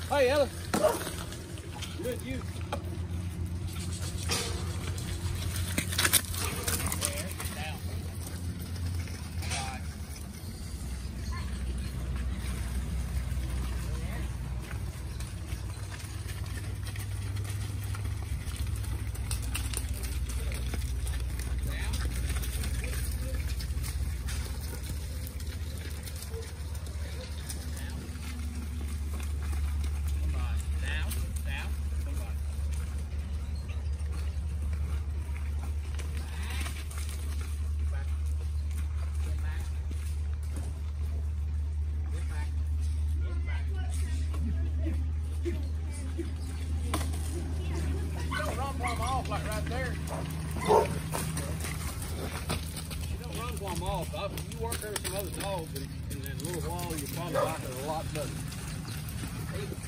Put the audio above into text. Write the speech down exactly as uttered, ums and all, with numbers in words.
Hey, Ella. Good, you. Like right there. You don't run one off. I, you work there with some other dogs, and in a little while you'll probably like it a lot better.